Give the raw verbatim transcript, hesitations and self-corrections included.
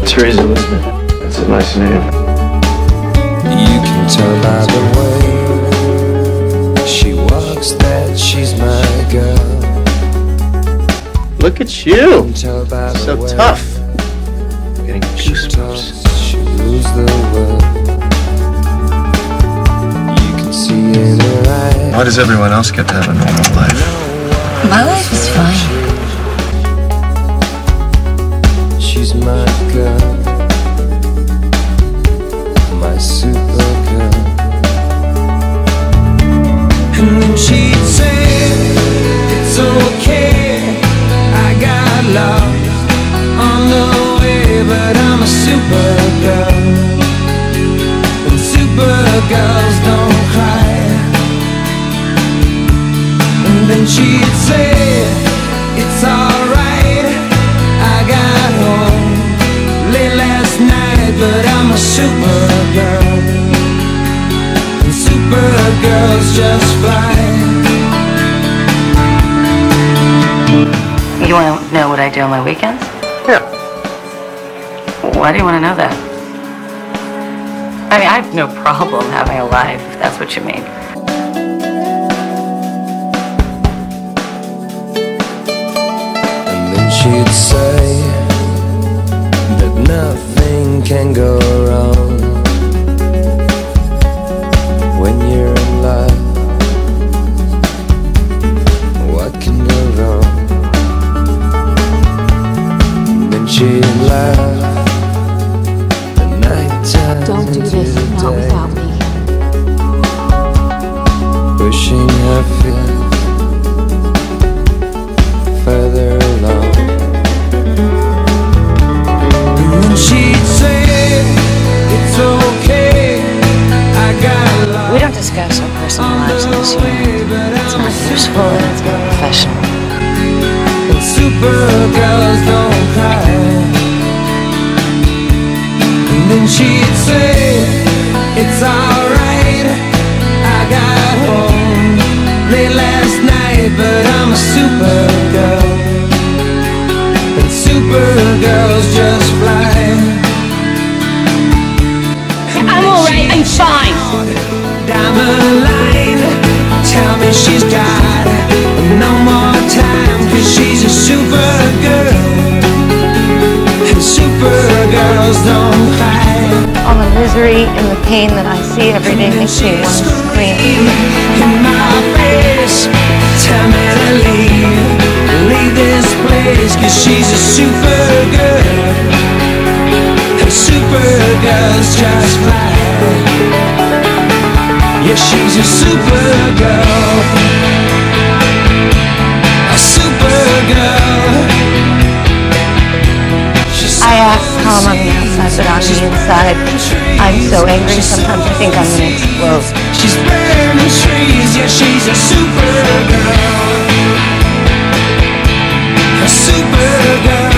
Teresa Lisbon. That's a nice name. You can tell by the way she walks that she's my girl. Look at you. So tough. I'm getting goosebumps. She rules the world. You can see in her eyes. Why does everyone else get to have a normal life? My life is fine. She's my girl, my Supergirl. And then she'd say, it's okay, I got lost on the way, but I'm a Supergirl. And Supergirls don't cry. And then she'd say, it's alright, I got home late last night, but I'm a Supergirl. And Supergirls just fly. You want to know what I do on my weekends? Yeah. Why do you want to know that? I mean, I have no problem having a life, if that's what you mean. She'd say that nothing can go wrong when you're in love. What can go wrong? Then she'd laugh the night time. Don't do this, not without me. Pushing her feet further along. She'd say, it's okay, I got lost. We don't discuss our personal lives in this unit. It's not useful and it's not professional. And Supergirls don't cry. And then she'd say, it's alright, I got home late last night, but I'm a Supergirl. And Supergirls just fly. I'm alright, I'm fine. Down the line, tell me she's got no more time, cause she's a Supergirl. And Supergirls don't cry. All the misery and the pain that I see every day makes me want to scream. In my face, tell me to leave, leave this place, cause she's a Supergirl. And Supergirls just fly. Yeah, she's a Supergirl, a Supergirl. I act calm on the outside, but on the inside, I'm so angry sometimes I think I'm gonna explode. She's burning trees, yeah, she's a Supergirl, a Supergirl.